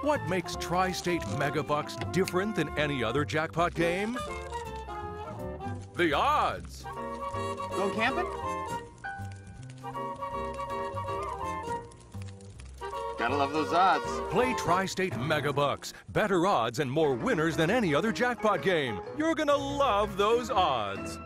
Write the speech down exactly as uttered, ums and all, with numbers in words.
What makes Tri-State Megabucks different than any other jackpot game? The odds! Go camping? Gotta love those odds. Play Tri-State Megabucks. Better odds and more winners than any other jackpot game. You're gonna love those odds.